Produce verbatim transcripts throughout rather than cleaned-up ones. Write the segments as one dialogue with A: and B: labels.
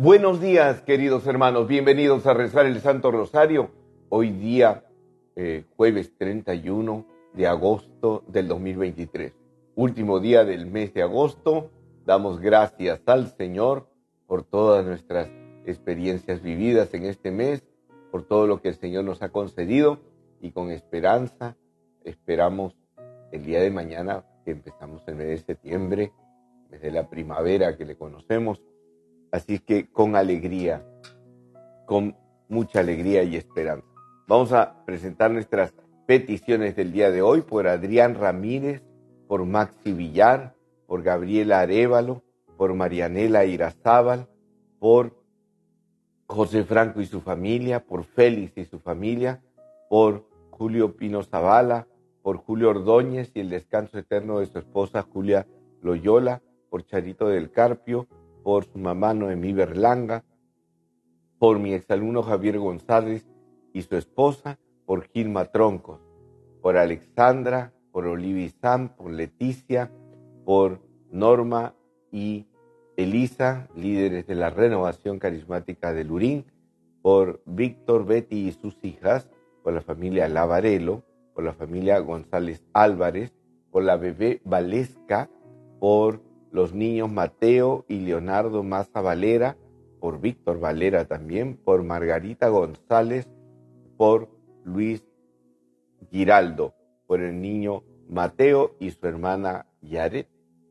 A: Buenos días, queridos hermanos. Bienvenidos a rezar el Santo Rosario. Hoy día, eh, jueves treinta y uno de agosto del dos mil veintitrés. Último día del mes de agosto. Damos gracias al Señor por todas nuestras experiencias vividas en este mes, por todo lo que el Señor nos ha concedido y con esperanza esperamos el día de mañana que empezamos el mes de septiembre, mes de la primavera que le conocemos. Así que con alegría, con mucha alegría y esperanza. Vamos a presentar nuestras peticiones del día de hoy por Adrián Ramírez, por Maxi Villar, por Gabriela Arévalo, por Marianela Irazábal, por José Franco y su familia, por Félix y su familia, por Julio Pino Zavala, por Julio Ordóñez y el descanso eterno de su esposa Julia Loyola, por Charito del Carpio, por su mamá Noemí Berlanga, por mi exalumno Javier González y su esposa, por Gilma Troncos, por Alexandra, por Olivia Sam, por Leticia, por Norma y Elisa, líderes de la Renovación Carismática de Lurín, por Víctor, Betty y sus hijas, por la familia Lavarelo, por la familia González Álvarez, por la bebé Valesca, por los niños Mateo y Leonardo Maza Valera, por Víctor Valera también, por Margarita González, por Luis Giraldo, por el niño Mateo y su hermana Yaret.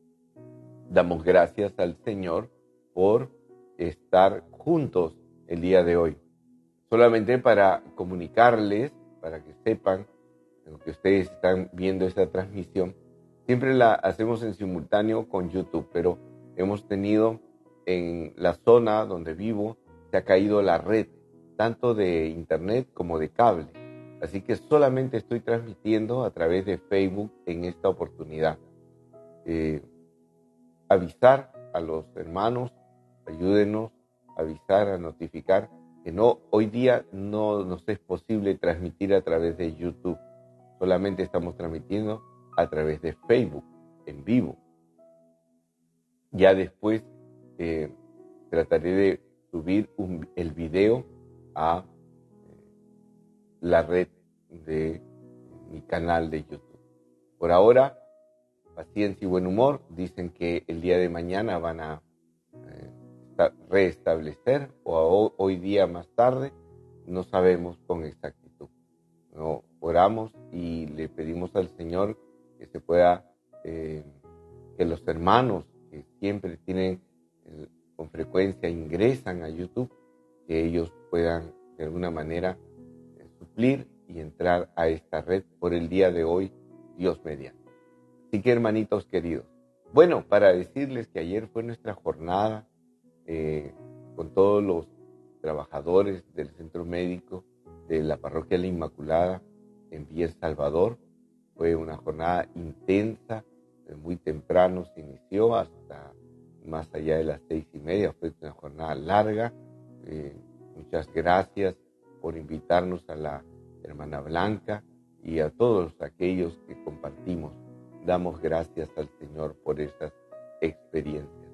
A: Damos gracias al Señor por estar juntos el día de hoy. Solamente para comunicarles, para que sepan que ustedes están viendo esta transmisión, siempre la hacemos en simultáneo con YouTube, pero hemos tenido en la zona donde vivo, se ha caído la red, tanto de internet como de cable. Así que solamente estoy transmitiendo a través de Facebook en esta oportunidad. Eh, avisar a los hermanos, ayúdenos a avisar, a notificar que no, hoy día no nos es posible transmitir a través de YouTube. Solamente estamos transmitiendo a través de Facebook, en vivo. Ya después eh, trataré de subir un, el video a eh, la red de mi canal de YouTube. Por ahora, paciencia y buen humor. Dicen que el día de mañana van a eh, restablecer o a, hoy día más tarde, no sabemos con exactitud. No, oramos y le pedimos al Señor que se pueda, eh, que los hermanos que siempre tienen, eh, con frecuencia ingresan a YouTube, que ellos puedan de alguna manera eh, suplir y entrar a esta red por el día de hoy, Dios mediante. Así que, hermanitos queridos, bueno, para decirles que ayer fue nuestra jornada eh, con todos los trabajadores del centro médico de la parroquia La Inmaculada en Villa El Salvador. Fue una jornada intensa, muy temprano se inició hasta más allá de las seis y media. Fue una jornada larga. Eh, muchas gracias por invitarnos a la hermana Blanca y a todos aquellos que compartimos. Damos gracias al Señor por esas experiencias.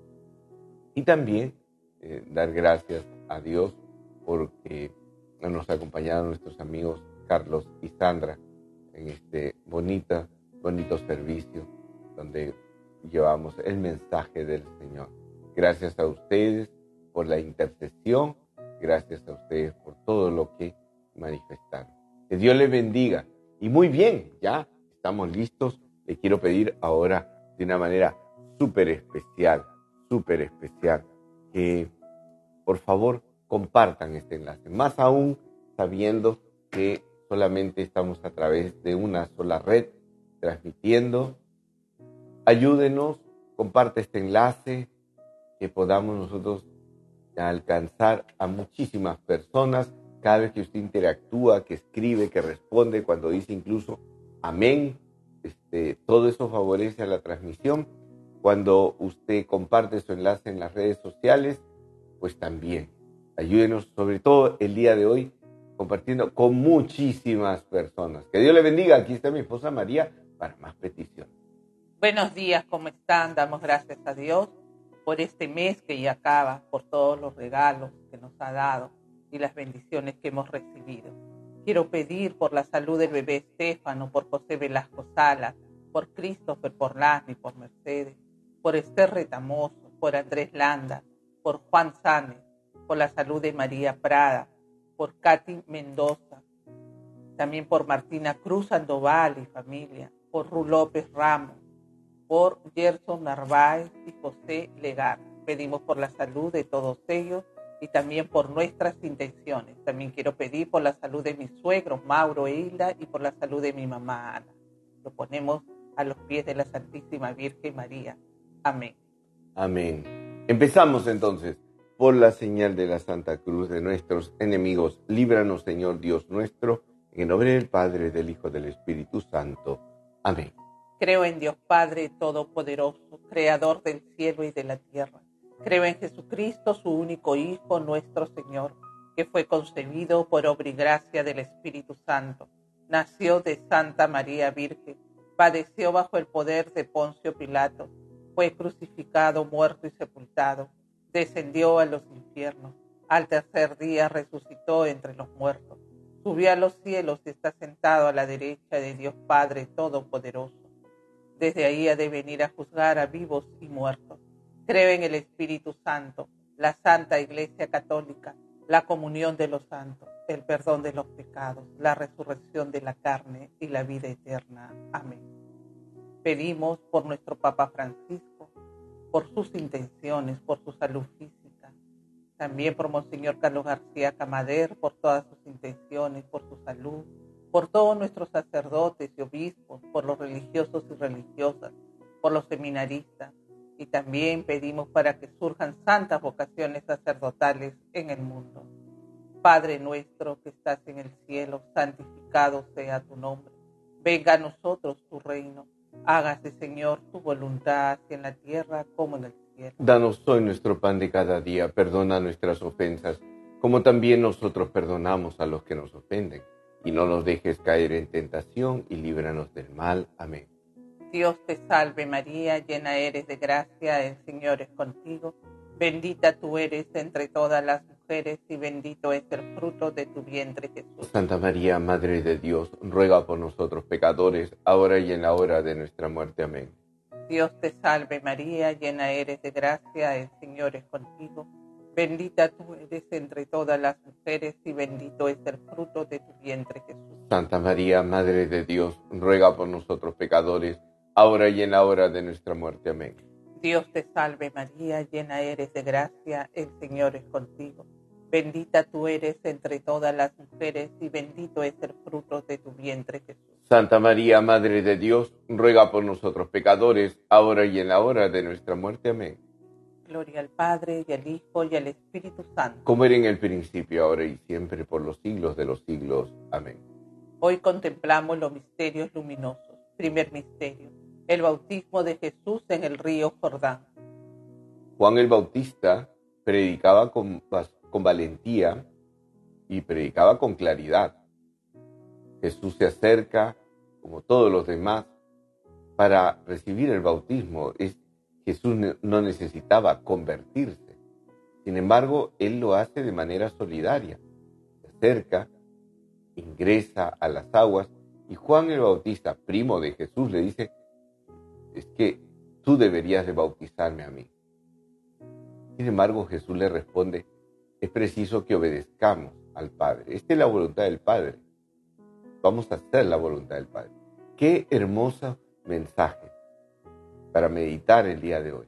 A: Y también eh, dar gracias a Dios porque nos acompañaron nuestros amigos Carlos y Sandra en este bonita, bonito servicio donde llevamos el mensaje del Señor. Gracias a ustedes por la intercesión, gracias a ustedes por todo lo que manifestaron. Que Dios les bendiga. Y muy bien, ya estamos listos. Le quiero pedir ahora de una manera súper especial, súper especial, que por favor compartan este enlace. Más aún sabiendo que solamente estamos a través de una sola red transmitiendo. Ayúdenos, comparte este enlace, que podamos nosotros alcanzar a muchísimas personas. Cada vez que usted interactúa, que escribe, que responde, cuando dice incluso amén, este, todo eso favorece a la transmisión. Cuando usted comparte su enlace en las redes sociales, pues también. Ayúdenos, sobre todo el día de hoy, compartiendo con muchísimas personas. Que Dios le bendiga. Aquí está mi esposa María para más peticiones.
B: Buenos días, ¿cómo están? Damos gracias a Dios por este mes que ya acaba, por todos los regalos que nos ha dado y las bendiciones que hemos recibido. Quiero pedir por la salud del bebé Estefano, por José Velasco Salas, por Christopher Porlani, por Mercedes, por Esther Retamoso, por Andrés Landa, por Juan Sánchez, por la salud de María Prada, por Katy Mendoza, también por Martina Cruz Sandoval y familia, por Ru López Ramos, por Gerson Narváez y José Legar. Pedimos por la salud de todos ellos y también por nuestras intenciones. También quiero pedir por la salud de mis suegros, Mauro e Hilda, y por la salud de mi mamá, Ana. Lo ponemos a los pies de la Santísima Virgen María. Amén.
A: Amén. Empezamos entonces. Por la señal de la Santa Cruz de nuestros enemigos, líbranos, Señor Dios nuestro, en el nombre del Padre, del Hijo, del Espíritu Santo. Amén.
B: Creo en Dios Padre Todopoderoso, Creador del cielo y de la tierra. Creo en Jesucristo, su único Hijo, nuestro Señor, que fue concebido por obra y gracia del Espíritu Santo. Nació de Santa María Virgen, padeció bajo el poder de Poncio Pilato, fue crucificado, muerto y sepultado, descendió a los infiernos, al tercer día resucitó entre los muertos, subió a los cielos y está sentado a la derecha de Dios Padre Todopoderoso. Desde ahí ha de venir a juzgar a vivos y muertos. Creo en el Espíritu Santo, la Santa Iglesia Católica, la comunión de los santos, el perdón de los pecados, la resurrección de la carne y la vida eterna. Amén. Pedimos por nuestro Papa Francisco, por sus intenciones, por su salud física, también por Monseñor Carlos García Camader, por todas sus intenciones, por su salud, por todos nuestros sacerdotes y obispos, por los religiosos y religiosas, por los seminaristas, y también pedimos para que surjan santas vocaciones sacerdotales en el mundo. Padre nuestro que estás en el cielo, santificado sea tu nombre. Venga a nosotros tu reino. Hágase, Señor, tu voluntad, así en la tierra como en el cielo.
A: Danos hoy nuestro pan de cada día. Perdona nuestras ofensas, como también nosotros perdonamos a los que nos ofenden. Y no nos dejes caer en tentación y líbranos del mal. Amén.
B: Dios te salve María, llena eres de gracia, el Señor es contigo. Bendita tú eres entre todas las mujeres y bendito es el fruto de tu vientre, Jesús.
A: Santa María, Madre de Dios, ruega por nosotros pecadores, ahora y en la hora de nuestra muerte. Amén.
B: Dios te salve María, llena eres de gracia, el Señor es contigo. Bendita tú eres entre todas las mujeres y bendito es el fruto de tu vientre, Jesús.
A: Santa María, Madre de Dios, ruega por nosotros pecadores, ahora y en la hora de nuestra muerte. Amén.
B: Dios te salve María, llena eres de gracia, el Señor es contigo. Bendita tú eres entre todas las mujeres y bendito es el fruto de tu vientre, Jesús.
A: Santa María, Madre de Dios, ruega por nosotros pecadores, ahora y en la hora de nuestra muerte. Amén.
B: Gloria al Padre, y al Hijo, y al Espíritu Santo.
A: Como era en el principio, ahora y siempre, por los siglos de los siglos. Amén.
B: Hoy contemplamos los misterios luminosos. Primer misterio, el bautismo de Jesús en el río Jordán.
A: Juan el Bautista predicaba con, con valentía y predicaba con claridad. Jesús se acerca, como todos los demás, para recibir el bautismo. Es, Jesús no necesitaba convertirse. Sin embargo, Él lo hace de manera solidaria. Se acerca, ingresa a las aguas, y Juan el Bautista, primo de Jesús, le dice, es que tú deberías de bautizarme a mí. Sin embargo, Jesús le responde, es preciso que obedezcamos al Padre. Esta es la voluntad del Padre. Vamos a hacer la voluntad del Padre. Qué hermoso mensaje para meditar el día de hoy.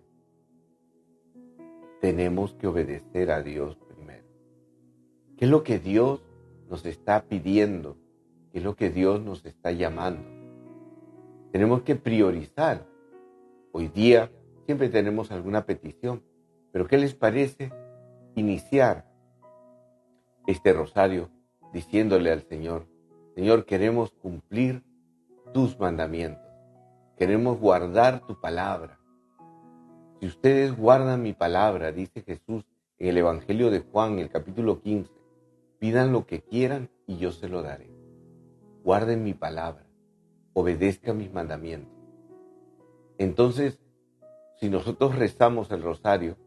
A: Tenemos que obedecer a Dios primero. ¿Qué es lo que Dios nos está pidiendo? ¿Qué es lo que Dios nos está llamando? Tenemos que priorizar. Hoy día siempre tenemos alguna petición, pero ¿qué les parece iniciar este rosario diciéndole al Señor, Señor, queremos cumplir tus mandamientos, queremos guardar tu palabra. Si ustedes guardan mi palabra, dice Jesús en el Evangelio de Juan, en el capítulo quince, pidan lo que quieran y yo se lo daré. Guarden mi palabra, obedezcan mis mandamientos. Entonces, si nosotros rezamos el rosario,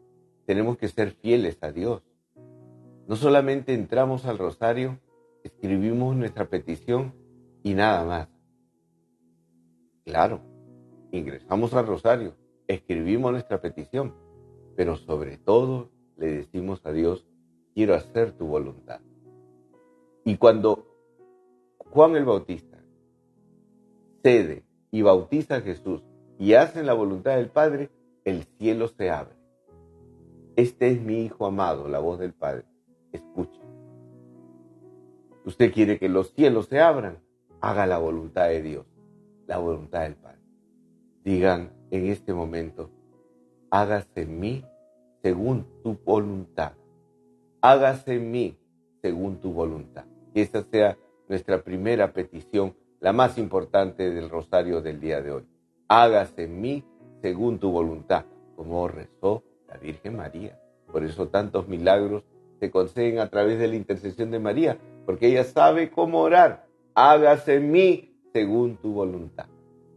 A: tenemos que ser fieles a Dios. No solamente entramos al rosario, escribimos nuestra petición y nada más. Claro, ingresamos al rosario, escribimos nuestra petición, pero sobre todo le decimos a Dios, quiero hacer tu voluntad. Y cuando Juan el Bautista cede y bautiza a Jesús y hace la voluntad del Padre, el cielo se abre. Este es mi Hijo amado, la voz del Padre. Escuche. Usted quiere que los cielos se abran, haga la voluntad de Dios, la voluntad del Padre. Digan en este momento, hágase en mí según tu voluntad. Hágase en mí según tu voluntad. Que esa sea nuestra primera petición, la más importante del rosario del día de hoy. Hágase en mí según tu voluntad, como rezó la Virgen María. Por eso tantos milagros se conceden a través de la intercesión de María, porque ella sabe cómo orar. Hágase en mí según tu voluntad.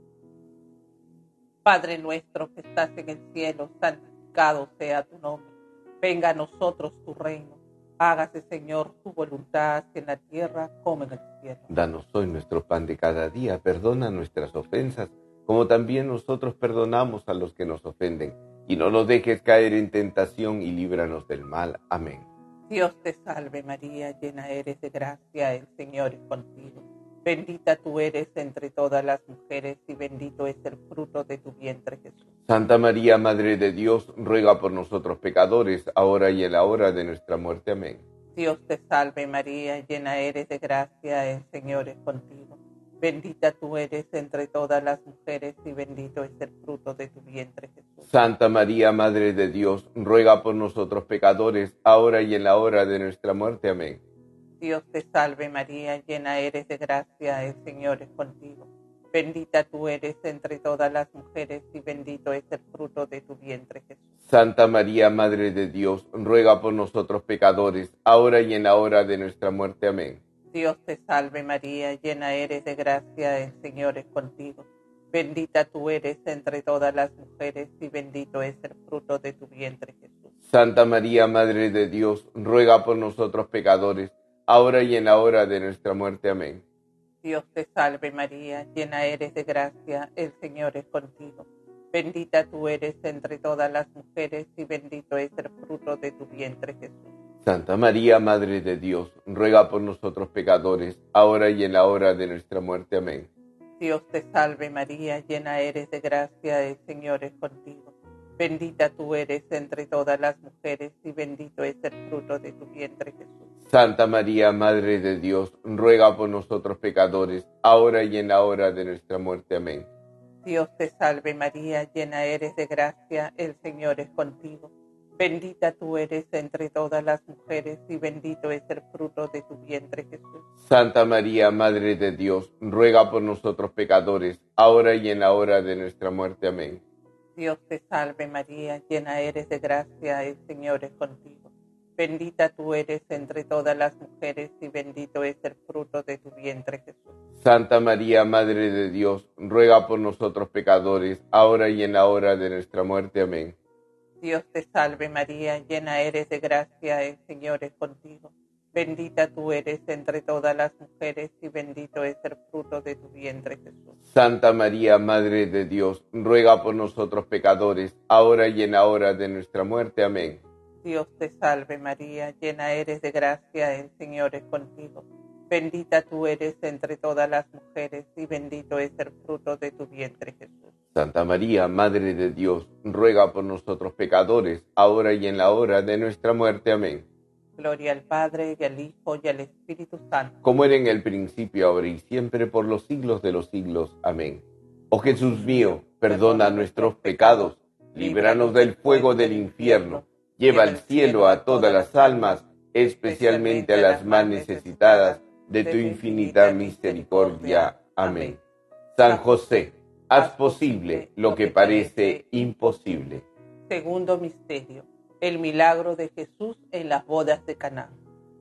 B: Padre nuestro que estás en el cielo, santificado sea tu nombre. Venga a nosotros tu reino. Hágase, Señor, tu voluntad en la tierra como en el cielo.
A: Danos hoy nuestro pan de cada día. Perdona nuestras ofensas, como también nosotros perdonamos a los que nos ofenden. Y no nos dejes caer en tentación y líbranos del mal. Amén.
B: Dios te salve María, llena eres de gracia, el Señor es contigo. Bendita tú eres entre todas las mujeres y bendito es el fruto de tu vientre, Jesús.
A: Santa María, Madre de Dios, ruega por nosotros pecadores, ahora y en la hora de nuestra muerte. Amén.
B: Dios te salve María, llena eres de gracia, el Señor es contigo. Bendita tú eres entre todas las mujeres y bendito es el fruto de tu vientre, Jesús.
A: Santa María, Madre de Dios, ruega por nosotros pecadores, ahora y en la hora de nuestra muerte. Amén.
B: Dios te salve María, llena eres de gracia, el Señor es contigo. Bendita tú eres entre todas las mujeres y bendito es el fruto de tu vientre, Jesús.
A: Santa María, Madre de Dios, ruega por nosotros pecadores, ahora y en la hora de nuestra muerte. Amén.
B: Dios te salve María, llena eres de gracia, el Señor es contigo. Bendita tú eres entre todas las mujeres y bendito es el fruto de tu vientre, Jesús.
A: Santa María, Madre de Dios, ruega por nosotros pecadores, ahora y en la hora de nuestra muerte. Amén.
B: Dios te salve María, llena eres de gracia, el Señor es contigo. Bendita tú eres entre todas las mujeres y bendito es el fruto de tu vientre, Jesús.
A: Santa María, Madre de Dios, ruega por nosotros pecadores, ahora y en la hora de nuestra muerte. Amén.
B: Dios te salve María, llena eres de gracia, el Señor es contigo. Bendita tú eres entre todas las mujeres y bendito es el fruto de tu vientre, Jesús.
A: Santa María, Madre de Dios, ruega por nosotros pecadores, ahora y en la hora de nuestra muerte. Amén.
B: Dios te salve María, llena eres de gracia, el Señor es contigo. Bendita tú eres entre todas las mujeres y bendito es el fruto de tu vientre, Jesús.
A: Santa María, Madre de Dios, ruega por nosotros pecadores, ahora y en la hora de nuestra muerte. Amén.
B: Dios te salve María, llena eres de gracia, el Señor es contigo. Bendita tú eres entre todas las mujeres y bendito es el fruto de tu vientre, Jesús.
A: Santa María, Madre de Dios, ruega por nosotros pecadores, ahora y en la hora de nuestra muerte. Amén.
B: Dios te salve María, llena eres de gracia, el Señor es contigo. Bendita tú eres entre todas las mujeres y bendito es el fruto de tu vientre, Jesús.
A: Santa María, Madre de Dios, ruega por nosotros pecadores, ahora y en la hora de nuestra muerte. Amén.
B: Dios te salve María, llena eres de gracia, el Señor es contigo. Bendita tú eres entre todas las mujeres y bendito es el fruto de tu vientre, Jesús.
A: Santa María, Madre de Dios, ruega por nosotros pecadores, ahora y en la hora de nuestra muerte. Amén.
B: Gloria al Padre, y al Hijo, y al Espíritu Santo.
A: Como era en el principio, ahora y siempre, por los siglos de los siglos. Amén. Oh Jesús mío, perdona nuestros pecados, líbranos del fuego del infierno, lleva al cielo a todas las almas, especialmente a las más necesitadas de tu infinita misericordia. Amén. San José, haz posible lo que parece imposible.
B: Segundo misterio, el milagro de Jesús en las bodas de Caná.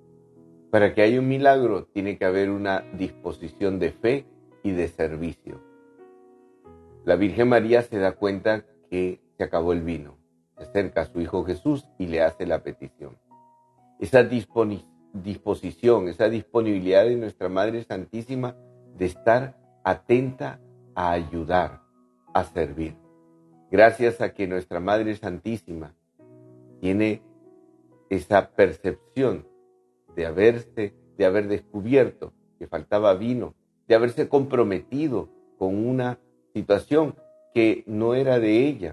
A: Para que haya un milagro, tiene que haber una disposición de fe y de servicio. La Virgen María se da cuenta que se acabó el vino. se acerca a su Hijo Jesús y le hace la petición. Esa disposición, esa disponibilidad de nuestra Madre Santísima de estar atenta a ayudar, a servir. Gracias a que nuestra Madre Santísima tiene esa percepción de haberse, de haber descubierto que faltaba vino, de haberse comprometido con una situación que no era de ella,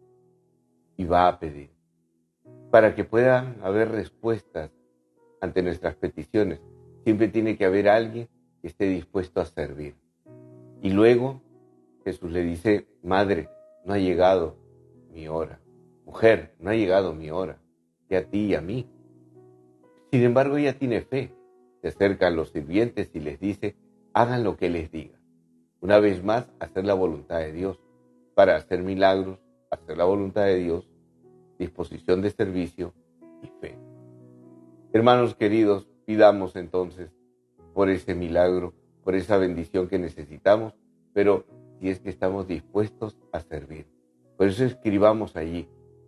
A: y va a pedir. Para que puedan haber respuestas ante nuestras peticiones, siempre tiene que haber alguien que esté dispuesto a servir. Y luego Jesús le dice: Madre, no ha llegado mi hora. Mujer, no ha llegado mi hora. Que a ti y a mí. Sin embargo, ella tiene fe. Se acerca a los sirvientes y les dice: hagan lo que les diga. Una vez más, hacer la voluntad de Dios. Para hacer milagros, hacer la voluntad de Dios, disposición de servicio y fe. Hermanos queridos, pidamos entonces por ese milagro, por esa bendición que necesitamos, pero si es que estamos dispuestos a servir. Por eso escribamos allí: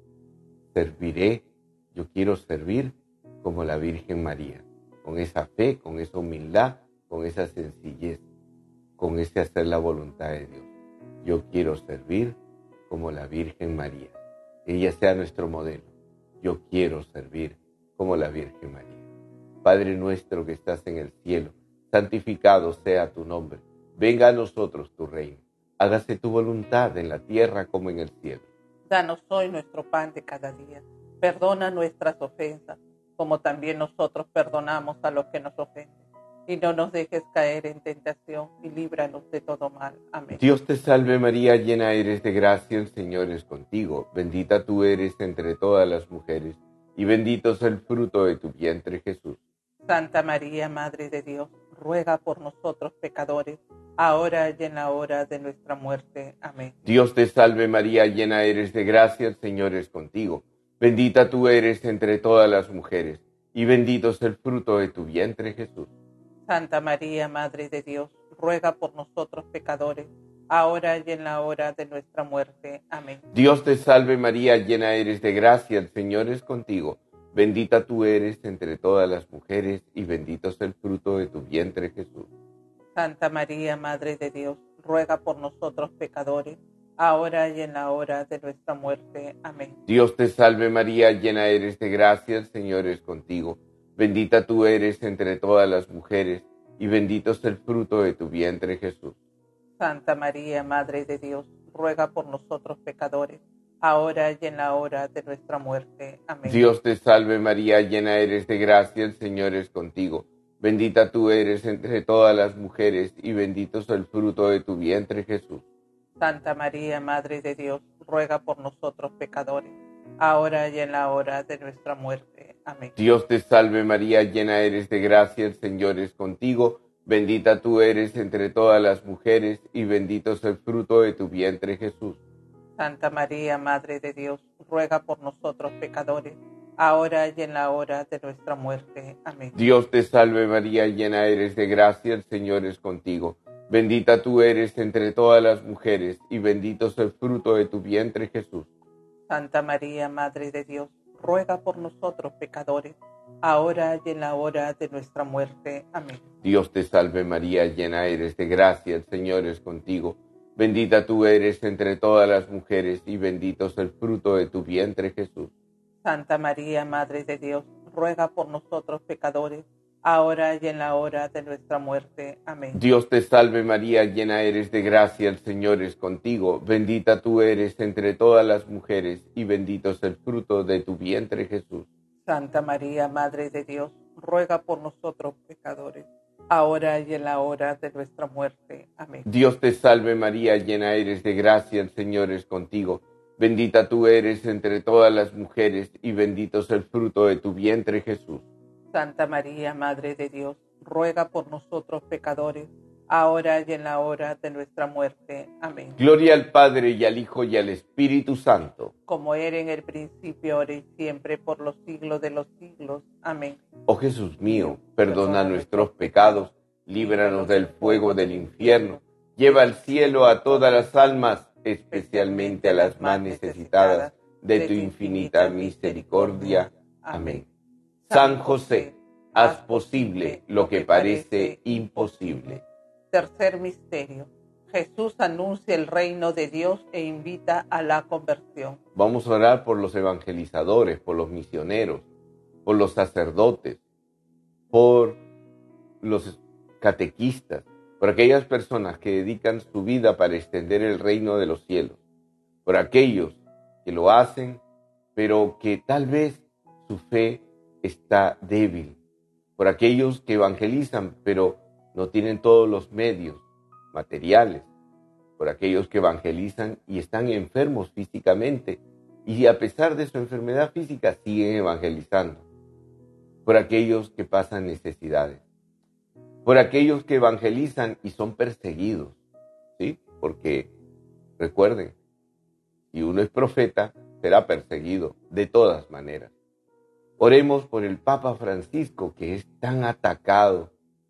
A: serviré, yo quiero servir como la Virgen María, con esa fe, con esa humildad, con esa sencillez, con ese hacer la voluntad de Dios. Yo quiero servir como la Virgen María. Que ella sea nuestro modelo. Yo quiero servir como la Virgen María. Padre nuestro que estás en el cielo, santificado sea tu nombre. Venga a nosotros tu reino. Hágase tu voluntad en la tierra como en el cielo.
B: Danos hoy nuestro pan de cada día. Perdona nuestras ofensas, como también nosotros perdonamos a los que nos ofenden. Y no nos dejes caer en tentación, y líbranos de todo mal. Amén.
A: Dios te salve María, llena eres de gracia, el Señor es contigo. Bendita tú eres entre todas las mujeres, y bendito es el fruto de tu vientre, Jesús.
B: Santa María, Madre de Dios, ruega por nosotros pecadores, ahora y en la hora de nuestra muerte. Amén.
A: Dios te salve María, llena eres de gracia, el Señor es contigo. Bendita tú eres entre todas las mujeres, y bendito es el fruto de tu vientre, Jesús.
B: Santa María, Madre de Dios, ruega por nosotros pecadores, ahora y en la hora de nuestra muerte. Amén.
A: Dios te salve María, llena eres de gracia, el Señor es contigo. Bendita tú eres entre todas las mujeres, y bendito es el fruto de tu vientre, Jesús.
B: Santa María, Madre de Dios, ruega por nosotros pecadores, ahora y en la hora de nuestra muerte. Amén.
A: Dios te salve María, llena eres de gracia, el Señor es contigo. Bendita tú eres entre todas las mujeres, y bendito es el fruto de tu vientre, Jesús.
B: Santa María, Madre de Dios, ruega por nosotros pecadores, ahora y en la hora de nuestra muerte. Amén.
A: Dios te salve María, llena eres de gracia, el Señor es contigo. Bendita tú eres entre todas las mujeres, y bendito es el fruto de tu vientre, Jesús.
B: Santa María, Madre de Dios, ruega por nosotros pecadores, ahora y en la hora de nuestra muerte. Amén.
A: Dios te salve María, llena eres de gracia, el Señor es contigo. Bendita tú eres entre todas las mujeres, y bendito es el fruto de tu vientre, Jesús.
B: Santa María, Madre de Dios, ruega por nosotros pecadores, ahora y en la hora de nuestra muerte. Amén.
A: Dios te salve María, llena eres de gracia, el Señor es contigo. Bendita tú eres entre todas las mujeres, y bendito es el fruto de tu vientre, Jesús.
B: Santa María, Madre de Dios, ruega por nosotros pecadores, ahora y en la hora de nuestra muerte. Amén.
A: Dios te salve María, llena eres de gracia, el Señor es contigo. Bendita tú eres entre todas las mujeres, y bendito es el fruto de tu vientre, Jesús.
B: Santa María, Madre de Dios, ruega por nosotros pecadores, ahora y en la hora de nuestra muerte. Amén.
A: Dios te salve María, llena eres de gracia, el Señor es contigo. Bendita tú eres entre todas las mujeres, y bendito es el fruto de tu vientre, Jesús.
B: Santa María, Madre de Dios, ruega por nosotros pecadores, ahora y en la hora de nuestra muerte. Amén.
A: Dios te salve María, llena eres de gracia, el Señor es contigo. Bendita tú eres entre todas las mujeres, y bendito es el fruto de tu vientre, Jesús.
B: Santa María, Madre de Dios, ruega por nosotros pecadores, ahora y en la hora de nuestra muerte. Amén.
A: Gloria al Padre, y al Hijo, y al Espíritu Santo.
B: Como era en el principio, ahora y siempre, por los siglos de los siglos. Amén.
A: Oh Jesús mío, perdona nuestros pecados, líbranos del fuego del infierno, lleva al cielo a todas las almas, especialmente a las más necesitadas de tu infinita misericordia. Amén. San José, haz posible lo que parece imposible.
B: Tercer misterio. Jesús anuncia el reino de Dios e invita a la conversión.
A: Vamos a orar por los evangelizadores, por los misioneros, por los sacerdotes, por los catequistas, por aquellas personas que dedican su vida para extender el reino de los cielos, por aquellos que lo hacen, pero que tal vez su fe está débil, por aquellos que evangelizan, pero no tienen todos los medios materiales, por aquellos que evangelizan y están enfermos físicamente y a pesar de su enfermedad física siguen evangelizando, por aquellos que pasan necesidades, por aquellos que evangelizan y son perseguidos, ¿sí? Porque recuerden, si uno es profeta, será perseguido de todas maneras. Oremos por el Papa Francisco, que es tan atacado,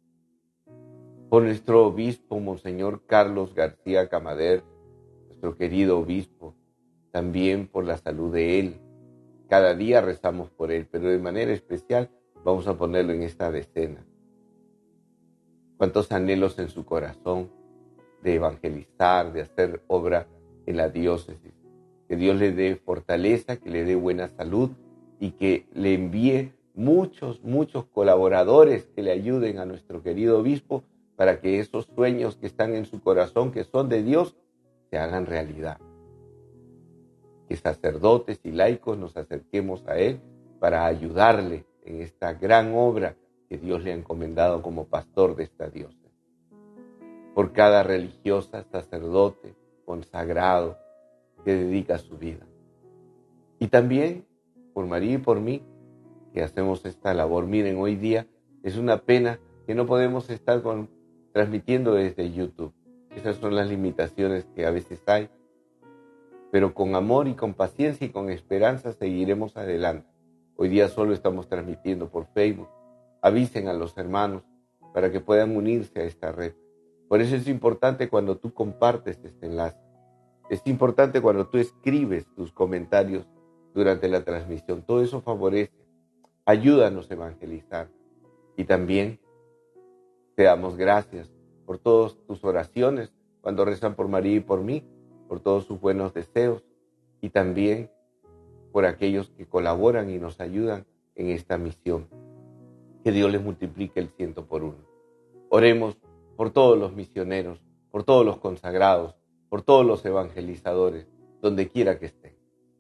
A: por nuestro obispo, Monseñor Carlos García Camader, nuestro querido obispo, también por la salud de él. Cada día rezamos por él, pero de manera especial vamos a ponerlo en esta decena. Cuántos anhelos en su corazón de evangelizar, de hacer obra en la diócesis. Que Dios le dé fortaleza, que le dé buena salud y que le envíe muchos, muchos colaboradores que le ayuden a nuestro querido obispo para que esos sueños que están en su corazón, que son de Dios, se hagan realidad. Que sacerdotes y laicos nos acerquemos a él para ayudarle en esta gran obra que Dios le ha encomendado como pastor de esta diócesis. Por cada religiosa, sacerdote, consagrado, que dedica su vida. Y también por María y por mí, que hacemos esta labor. Miren, hoy día es una pena que no podemos estar con, transmitiendo desde YouTube. Esas son las limitaciones que a veces hay. Pero con amor y con paciencia y con esperanza seguiremos adelante. Hoy día solo estamos transmitiendo por Facebook. Avisen a los hermanos para que puedan unirse a esta red. Por eso es importante cuando tú compartes este enlace. Es importante cuando tú escribes tus comentarios durante la transmisión. Todo eso favorece. Ayúdanos a evangelizar. Y también te damos gracias por todas tus oraciones cuando rezan por María y por mí, por todos sus buenos deseos y también por aquellos que colaboran y nos ayudan en esta misión. Que Dios les multiplique el ciento por uno. Oremos por todos los misioneros, por todos los consagrados, por todos los evangelizadores, donde quiera que estén.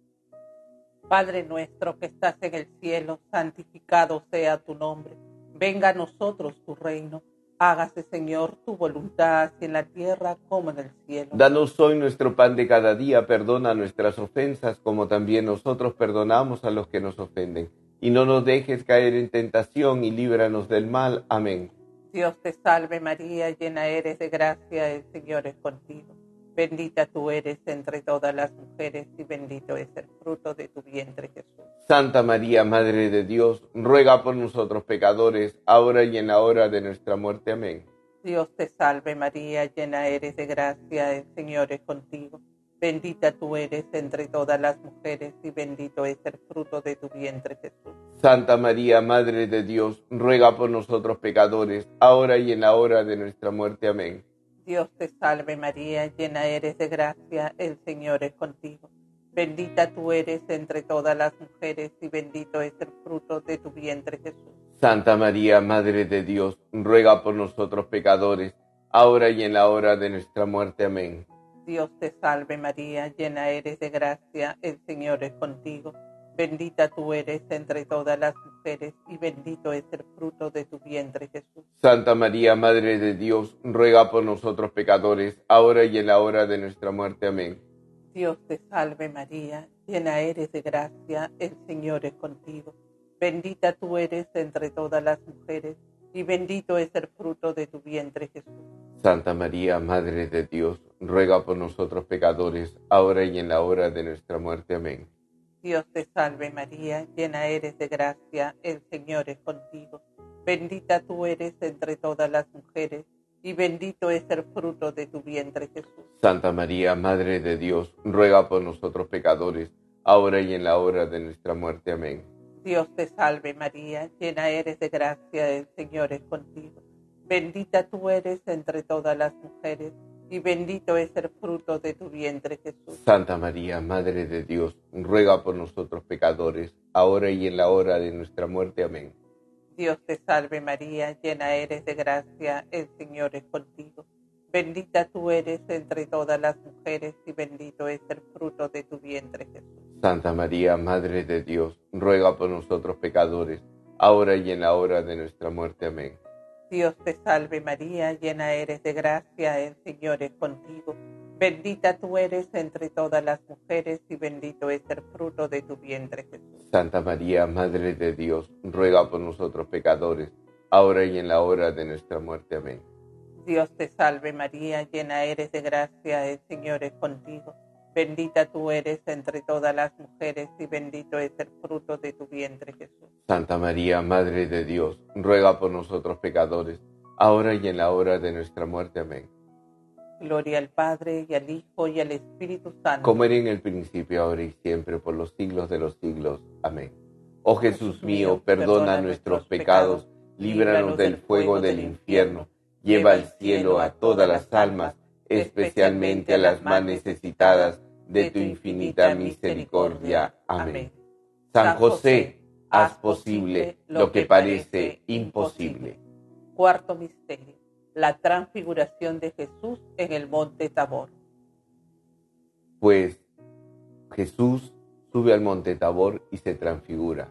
B: Padre nuestro que estás en el cielo, santificado sea tu nombre. Venga a nosotros tu reino. Hágase, Señor, tu voluntad, así en la tierra como en el cielo.
A: Danos hoy nuestro pan de cada día, perdona nuestras ofensas, como también nosotros perdonamos a los que nos ofenden. Y no nos dejes caer en tentación y líbranos del mal. Amén.
B: Dios te salve María, llena eres de gracia, el Señor es contigo. Bendita tú eres entre todas las mujeres y bendito es el fruto de tu vientre, Jesús.
A: Santa María, Madre de Dios, ruega por nosotros pecadores, ahora y en la hora de nuestra muerte. Amén.
B: Dios te salve María, llena eres de gracia, el Señor es contigo. Bendita tú eres entre todas las mujeres y bendito es el fruto de tu vientre, Jesús.
A: Santa María, Madre de Dios, ruega por nosotros pecadores, ahora y en la hora de nuestra muerte. Amén.
B: Dios te salve María, llena eres de gracia, el Señor es contigo. Bendita tú eres entre todas las mujeres y bendito es el fruto de tu vientre, Jesús.
A: Santa María, Madre de Dios, ruega por nosotros pecadores, ahora y en la hora de nuestra muerte. Amén.
B: Dios te salve María, llena eres de gracia, el Señor es contigo. Bendita tú eres entre todas las mujeres y bendito es el fruto de tu vientre, Jesús.
A: Santa María, Madre de Dios, ruega por nosotros pecadores, ahora y en la hora de nuestra muerte. Amén.
B: Dios te salve María, llena eres de gracia, el Señor es contigo. Bendita tú eres entre todas las mujeres y bendito es el fruto de tu vientre, Jesús.
A: Santa María, Madre de Dios, ruega por nosotros pecadores, ahora y en la hora de nuestra muerte. Amén.
B: Dios te salve María, llena eres de gracia, el Señor es contigo. Bendita tú eres entre todas las mujeres y bendito es el fruto de tu vientre, Jesús.
A: Santa María, Madre de Dios, ruega por nosotros pecadores, ahora y en la hora de nuestra muerte. Amén.
B: Dios te salve María, llena eres de gracia, el Señor es contigo. Bendita tú eres entre todas las mujeres, y bendito es el fruto de tu vientre, Jesús.
A: Santa María, Madre de Dios, ruega por nosotros pecadores, ahora y en la hora de nuestra muerte. Amén.
B: Dios te salve María, llena eres de gracia, el Señor es contigo. Bendita tú eres entre todas las mujeres, y bendito es el fruto de tu vientre, Jesús.
A: Santa María, Madre de Dios, ruega por nosotros pecadores, ahora y en la hora de nuestra muerte. Amén.
B: Dios te salve María, llena eres de gracia, el Señor es contigo. Bendita tú eres entre todas las mujeres, y bendito es el fruto de tu vientre, Jesús.
A: Santa María, Madre de Dios, ruega por nosotros pecadores, ahora y en la hora de nuestra muerte. Amén.
B: Dios te salve María, llena eres de gracia, el Señor es contigo. Bendita tú eres entre todas las mujeres, y bendito es el fruto de tu vientre, Jesús.
A: Santa María, Madre de Dios, ruega por nosotros pecadores, ahora y en la hora de nuestra muerte. Amén.
B: Gloria al Padre, y al Hijo, y al Espíritu Santo.
A: Como era en el principio, ahora y siempre, por los siglos de los siglos. Amén. Oh Jesús mío, perdona nuestros pecados, líbranos del fuego del infierno, lleva al cielo a todas las almas, especialmente a las más necesitadas de tu infinita misericordia. Amén. San José, haz posible lo que parece imposible.
B: Cuarto misterio: la transfiguración de Jesús en el monte Tabor.
A: Pues Jesús sube al monte Tabor y se transfigura.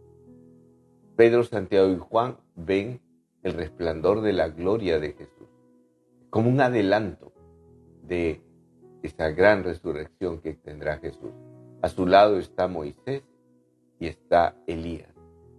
A: Pedro, Santiago y Juan ven el resplandor de la gloria de Jesús, como un adelanto de esa gran resurrección que tendrá Jesús. A su lado está Moisés y está Elías,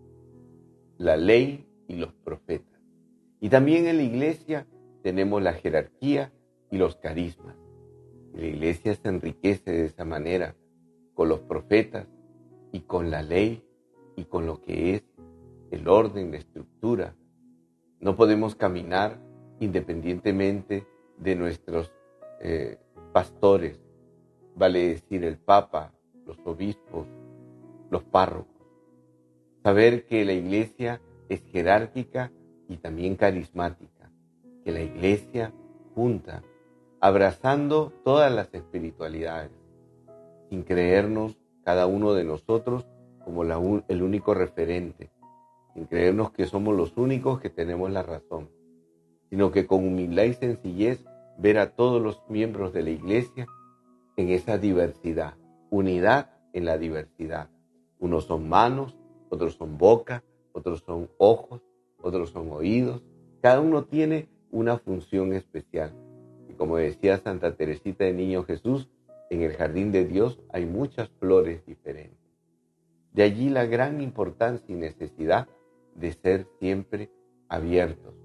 A: la ley y los profetas. Y también en la iglesia tenemos la jerarquía y los carismas. Y la iglesia se enriquece de esa manera, con los profetas y con la ley y con lo que es el orden, la estructura. No podemos caminar independientemente de nuestros eh, pastores, vale decir el Papa, los obispos, los párrocos. Saber que la iglesia es jerárquica y también carismática, que la iglesia junta, abrazando todas las espiritualidades, sin creernos cada uno de nosotros como la, el único referente, sin creernos que somos los únicos que tenemos la razón, sino que con humildad y sencillez ver a todos los miembros de la iglesia en esa diversidad, unidad en la diversidad. Unos son manos, otros son boca, otros son ojos, otros son oídos. Cada uno tiene una función especial. Y como decía Santa Teresita de Niño Jesús, en el jardín de Dios hay muchas flores diferentes. De allí la gran importancia y necesidad de ser siempre abiertos.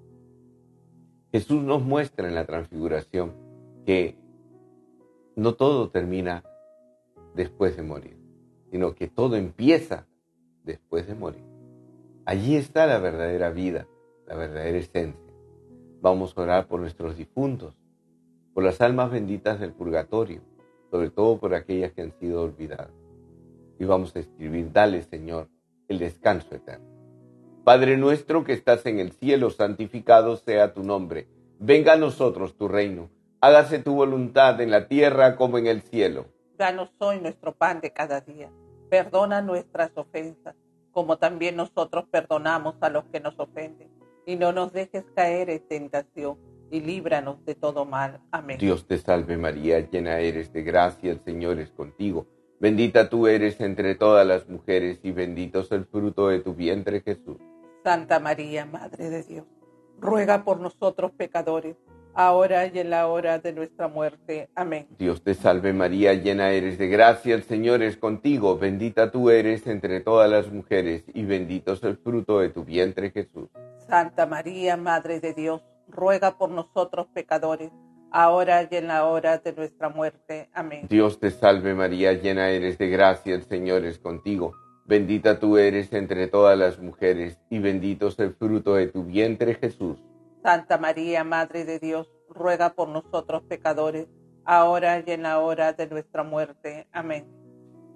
A: Jesús nos muestra en la transfiguración que no todo termina después de morir, sino que todo empieza después de morir. Allí está la verdadera vida, la verdadera esencia. Vamos a orar por nuestros difuntos, por las almas benditas del purgatorio, sobre todo por aquellas que han sido olvidadas. Y vamos a escribir: dale, Señor, el descanso eterno. Padre nuestro que estás en el cielo, santificado sea tu nombre. Venga a nosotros tu reino. Hágase tu voluntad en la tierra como en el cielo.
B: Danos hoy nuestro pan de cada día. Perdona nuestras ofensas, como también nosotros perdonamos a los que nos ofenden. Y no nos dejes caer en tentación, y líbranos de todo mal. Amén.
A: Dios te salve María, llena eres de gracia, el Señor es contigo. Bendita tú eres entre todas las mujeres, y bendito es el fruto de tu vientre, Jesús.
B: Santa María, Madre de Dios, ruega por nosotros pecadores, ahora y en la hora de nuestra muerte. Amén.
A: Dios te salve María, llena eres de gracia, el Señor es contigo. Bendita tú eres entre todas las mujeres, y bendito es el fruto de tu vientre, Jesús.
B: Santa María, Madre de Dios, ruega por nosotros pecadores, ahora y en la hora de nuestra muerte. Amén.
A: Dios te salve María, llena eres de gracia, el Señor es contigo. Bendita tú eres entre todas las mujeres, y bendito es el fruto de tu vientre, Jesús.
B: Santa María, Madre de Dios, ruega por nosotros pecadores, ahora y en la hora de nuestra muerte. Amén.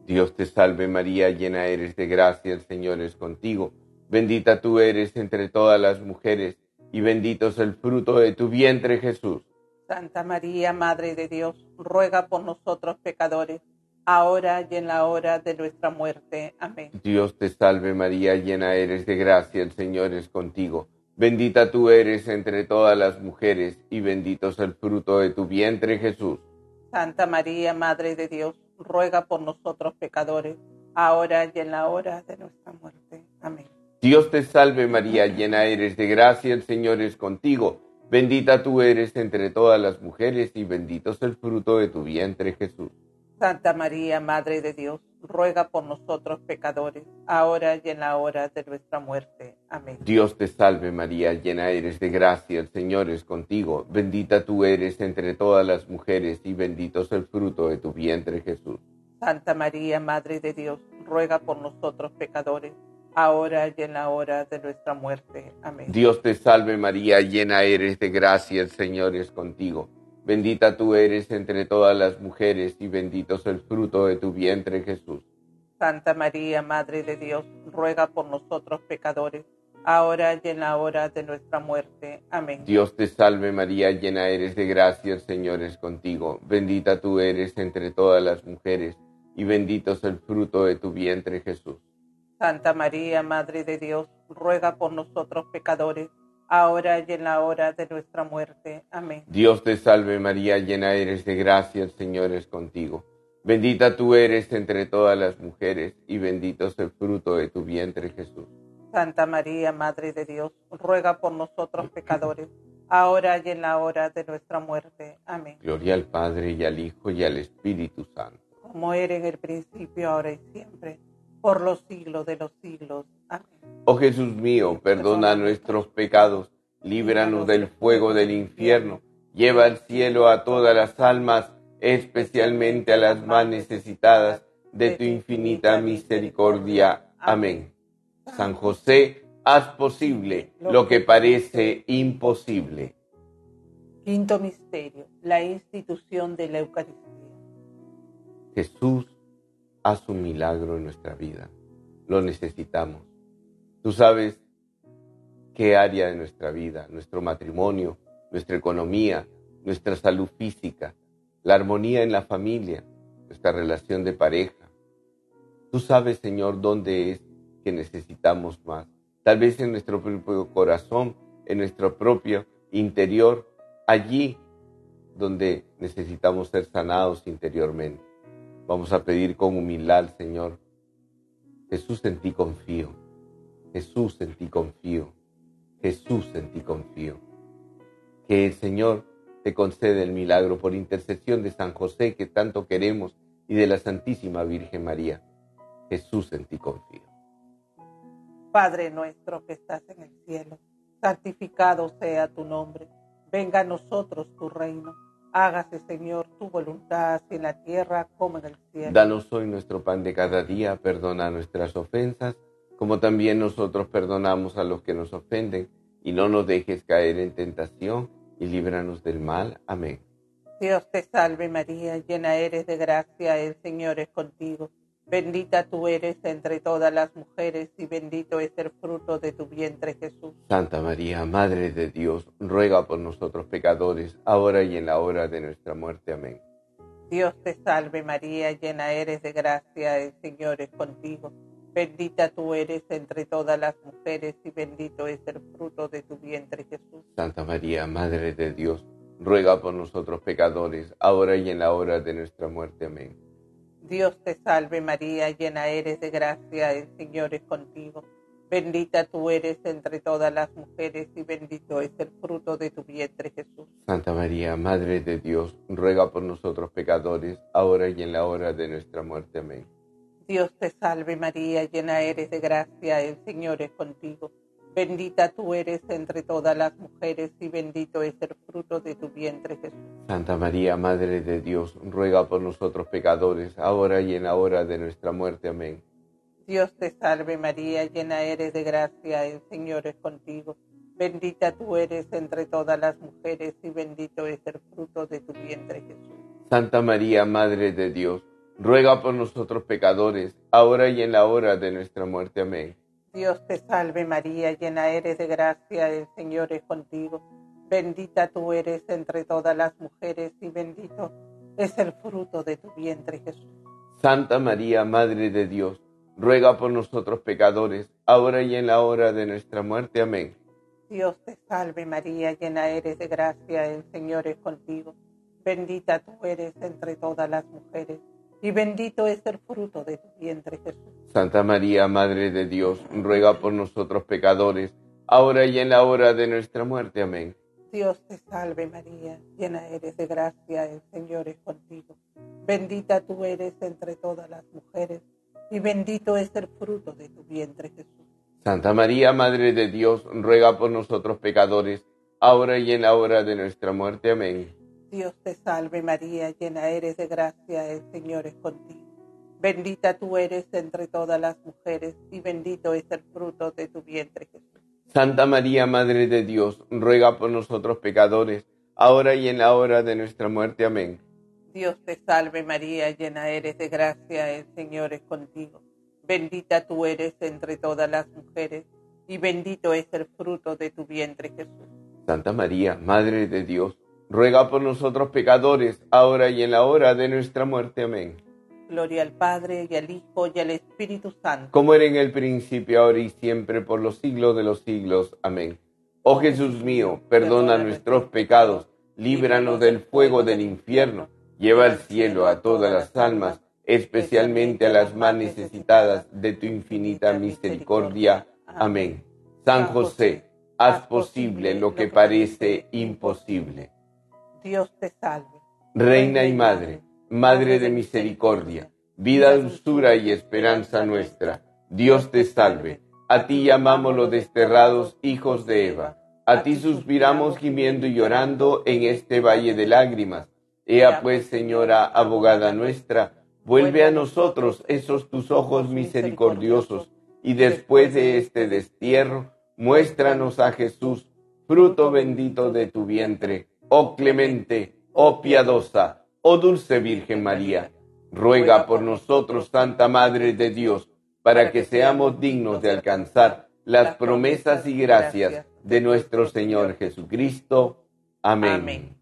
A: Dios te salve María, llena eres de gracia, el Señor es contigo. Bendita tú eres entre todas las mujeres, y bendito es el fruto de tu vientre, Jesús.
B: Santa María, Madre de Dios, ruega por nosotros pecadores, ahora y en la hora de nuestra muerte. Amén.
A: Dios te salve María, llena eres de gracia, el Señor es contigo. Bendita tú eres entre todas las mujeres, y bendito es el fruto de tu vientre, Jesús.
B: Santa María, Madre de Dios, ruega por nosotros pecadores, ahora y en la hora de nuestra muerte. Amén.
A: Dios te salve María, llena eres de gracia, el Señor es contigo. Bendita tú eres entre todas las mujeres, y bendito es el fruto de tu vientre, Jesús.
B: Santa María, Madre de Dios, ruega por nosotros pecadores, ahora y en la hora de nuestra muerte. Amén.
A: Dios te salve María, llena eres de gracia, el Señor es contigo. Bendita tú eres entre todas las mujeres, y bendito es el fruto de tu vientre, Jesús.
B: Santa María, Madre de Dios, ruega por nosotros pecadores, ahora y en la hora de nuestra muerte. Amén.
A: Dios te salve María, llena eres de gracia, el Señor es contigo. Bendita tú eres entre todas las mujeres, y bendito es el fruto de tu vientre, Jesús.
B: Santa María, Madre de Dios, ruega por nosotros pecadores, ahora y en la hora de nuestra muerte. Amén.
A: Dios te salve María, llena eres de gracia, el Señor es contigo. Bendita tú eres entre todas las mujeres, y bendito es el fruto de tu vientre, Jesús.
B: Santa María, Madre de Dios, ruega por nosotros pecadores, ahora y en la hora de nuestra muerte. Amén.
A: Dios te salve María, llena eres de gracia, el Señor es contigo. Bendita tú eres entre todas las mujeres, y bendito es el fruto de tu vientre, Jesús.
B: Santa María, Madre de Dios, ruega por nosotros pecadores, ahora y en la hora de nuestra muerte. Amén.
A: Gloria al Padre, y al Hijo, y al Espíritu Santo.
B: Como era en el principio, ahora y siempre, por los siglos de los siglos. Amén.
A: Oh Jesús mío, perdona nuestros pecados, líbranos del fuego del infierno, lleva al cielo a todas las almas, especialmente a las más necesitadas de tu infinita misericordia. Amén. San José, haz posible lo que parece imposible.
B: Quinto misterio, la institución de la Eucaristía.
A: Jesús, haz un milagro en nuestra vida. Lo necesitamos. Tú sabes qué área de nuestra vida, nuestro matrimonio, nuestra economía, nuestra salud física, la armonía en la familia, nuestra relación de pareja. Tú sabes, Señor, dónde es que necesitamos más. Tal vez en nuestro propio corazón, en nuestro propio interior, allí donde necesitamos ser sanados interiormente. Vamos a pedir con humildad al Señor. Jesús, en ti confío. Jesús, en ti confío. Jesús, en ti confío. Que el Señor te concede el milagro por intercesión de San José, que tanto queremos, y de la Santísima Virgen María. Jesús, en ti confío.
B: Padre nuestro que estás en el cielo, santificado sea tu nombre. Venga a nosotros tu reino. Hágase, Señor, tu voluntad, así en la tierra como en el cielo.
A: Danos hoy nuestro pan de cada día, perdona nuestras ofensas, como también nosotros perdonamos a los que nos ofenden, y no nos dejes caer en tentación, y líbranos del mal. Amén.
B: Dios te salve María, llena eres de gracia, el Señor es contigo. Bendita tú eres entre todas las mujeres, y bendito es el fruto de tu vientre, Jesús.
A: Santa María, Madre de Dios, ruega por nosotros pecadores, ahora y en la hora de nuestra muerte. Amén.
B: Dios te salve María, llena eres de gracia, el Señor es contigo. Bendita tú eres entre todas las mujeres, y bendito es el fruto de tu vientre, Jesús.
A: Santa María, Madre de Dios, ruega por nosotros pecadores, ahora y en la hora de nuestra muerte. Amén.
B: Dios te salve María, llena eres de gracia, el Señor es contigo. Bendita tú eres entre todas las mujeres, y bendito es el fruto de tu vientre, Jesús.
A: Santa María, Madre de Dios, ruega por nosotros pecadores, ahora y en la hora de nuestra muerte. Amén.
B: Dios te salve María, llena eres de gracia, el Señor es contigo. Bendita tú eres entre todas las mujeres, y bendito es el fruto de tu vientre, Jesús.
A: Santa María, Madre de Dios, ruega por nosotros pecadores, ahora y en la hora de nuestra muerte. Amén.
B: Dios te salve María, llena eres de gracia, el Señor es contigo. Bendita tú eres entre todas las mujeres, y bendito es el fruto de tu vientre, Jesús.
A: Santa María, Madre de Dios, ruega por nosotros pecadores, ahora y en la hora de nuestra muerte. Amén.
B: Dios te salve María, llena eres de gracia, el Señor es contigo. Bendita tú eres entre todas las mujeres y bendito es el fruto de tu vientre, Jesús.
A: Santa María, Madre de Dios, ruega por nosotros pecadores, ahora y en la hora de nuestra muerte. Amén.
B: Dios te salve María, llena eres de gracia, el Señor es contigo. Bendita tú eres entre todas las mujeres y bendito es el fruto de tu vientre, Jesús.
A: Santa María, Madre de Dios, ruega por nosotros pecadores, ahora y en la hora de nuestra muerte. Amén.
B: Dios te salve María, llena eres de gracia, el Señor es contigo. Bendita tú eres entre todas las mujeres y bendito es el fruto de tu vientre, Jesús.
A: Santa María, Madre de Dios, ruega por nosotros pecadores, ahora y en la hora de nuestra muerte. Amén.
B: Dios te salve María, llena eres de gracia, el Señor es contigo. Bendita tú eres entre todas las mujeres y bendito es el fruto de tu vientre, Jesús.
A: Santa María, Madre de Dios, ruega por nosotros pecadores, ahora y en la hora de nuestra muerte. Amén.
B: Dios te salve María, llena eres de gracia, el Señor es contigo. Bendita tú eres entre todas las mujeres y bendito es el fruto de tu vientre, Jesús.
A: Santa María, Madre de Dios, ruega por nosotros pecadores, ahora y en la hora de nuestra muerte. Amén.
B: Gloria al Padre, y al Hijo, y al Espíritu Santo.
A: Como era en el principio, ahora y siempre, por los siglos de los siglos. Amén. Oh Jesús mío, perdona nuestros pecados, líbranos del fuego del infierno, lleva al cielo a todas las almas, especialmente a las más necesitadas de tu infinita misericordia. Amén. San José, haz posible lo que parece imposible.
B: Dios te salve.
A: Reina y Madre, Madre de misericordia, vida, dulzura y esperanza nuestra, Dios te salve. A ti llamamos los desterrados hijos de Eva, a ti suspiramos gimiendo y llorando en este valle de lágrimas. Ea pues, Señora, abogada nuestra, vuelve a nosotros esos tus ojos misericordiosos, y después de este destierro, muéstranos a Jesús, fruto bendito de tu vientre. Oh clemente, oh piadosa, oh dulce Virgen María, ruega por nosotros, Santa Madre de Dios, para que seamos dignos de alcanzar las promesas y gracias de nuestro Señor Jesucristo. Amén. Amén.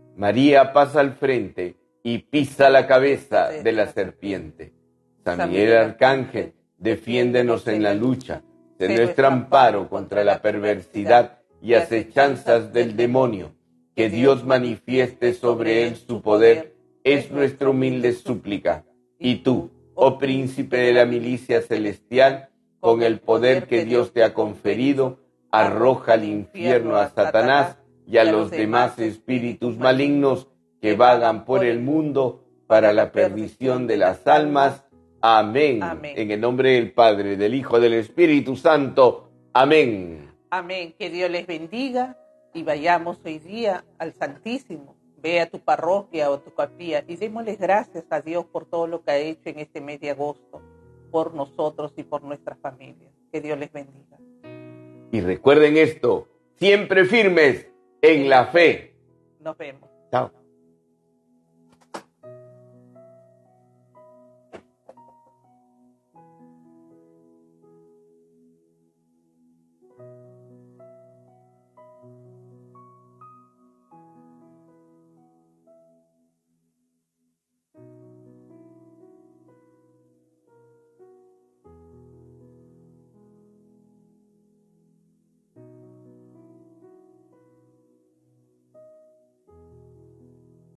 A: María pasa al frente y pisa la cabeza de la serpiente. San Miguel Arcángel, defiéndenos en la lucha, sé nuestro amparo contra la perversidad y acechanzas del demonio. Que Dios manifieste sobre él su poder, es nuestra humilde súplica. Y tú, oh príncipe de la milicia celestial, con el poder que Dios te ha conferido, arroja al infierno a Satanás y a los demás espíritus malignos que vagan por el mundo para la perdición de las almas. Amén. Amén. En el nombre del Padre, del Hijo, del Espíritu Santo. Amén.
B: Amén. Que Dios les bendiga. Y vayamos hoy día al Santísimo. Ve a tu parroquia o tu capilla y démosles gracias a Dios por todo lo que ha hecho en este mes de agosto, por nosotros y por nuestras familias. Que Dios les bendiga.
A: Y recuerden esto, siempre firmes en la fe.
B: Nos vemos.
A: Chao.